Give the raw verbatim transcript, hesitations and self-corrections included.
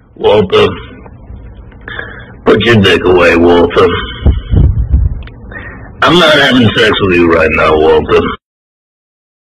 Walter. Put your dick away, Walter. I'm not having sex with you right now, Walter.